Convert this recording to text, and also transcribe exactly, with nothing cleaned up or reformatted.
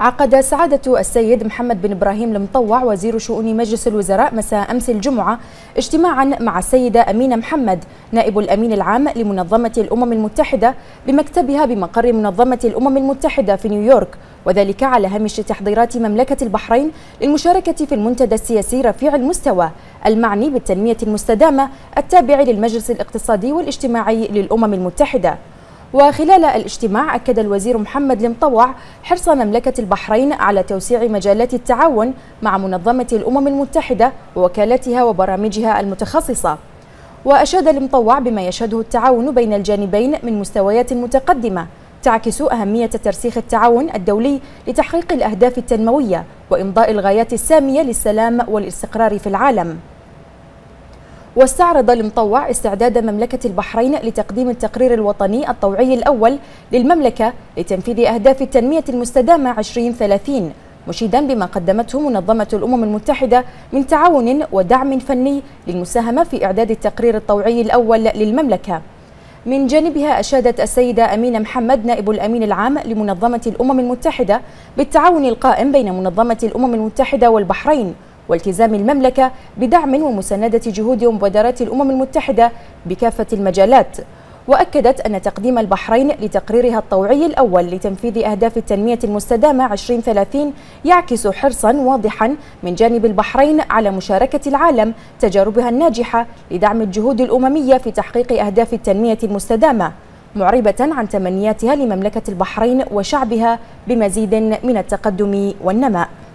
عقد سعادة السيد محمد بن إبراهيم المطوع وزير شؤون مجلس الوزراء مساء أمس الجمعة اجتماعا مع السيدة أمينة محمد نائب الأمين العام لمنظمة الأمم المتحدة بمكتبها بمقر منظمة الأمم المتحدة في نيويورك، وذلك على هامش تحضيرات مملكة البحرين للمشاركة في المنتدى السياسي رفيع المستوى المعني بالتنمية المستدامة التابع للمجلس الاقتصادي والاجتماعي للأمم المتحدة. وخلال الاجتماع أكد الوزير محمد المطوع حرص مملكة البحرين على توسيع مجالات التعاون مع منظمة الأمم المتحدة ووكالاتها وبرامجها المتخصصة. وأشاد المطوع بما يشهده التعاون بين الجانبين من مستويات متقدمة تعكس أهمية ترسيخ التعاون الدولي لتحقيق الأهداف التنموية وإمضاء الغايات السامية للسلام والاستقرار في العالم. واستعرض المطوع استعداد مملكة البحرين لتقديم التقرير الوطني الطوعي الأول للمملكة لتنفيذ أهداف التنمية المستدامة عشرين ثلاثين، مشيدا بما قدمته منظمة الأمم المتحدة من تعاون ودعم فني للمساهمة في إعداد التقرير الطوعي الأول للمملكة. من جانبها أشادت السيدة أمينة محمد نائب الأمين العام لمنظمة الأمم المتحدة بالتعاون القائم بين منظمة الأمم المتحدة والبحرين، والتزام المملكة بدعم ومساندة جهود ومبادرات الأمم المتحدة بكافة المجالات. وأكدت أن تقديم البحرين لتقريرها الطوعي الأول لتنفيذ أهداف التنمية المستدامة عشرين ثلاثين يعكس حرصا واضحا من جانب البحرين على مشاركة العالم تجاربها الناجحة لدعم الجهود الأممية في تحقيق أهداف التنمية المستدامة، معربة عن تمنياتها لمملكة البحرين وشعبها بمزيد من التقدم والنماء.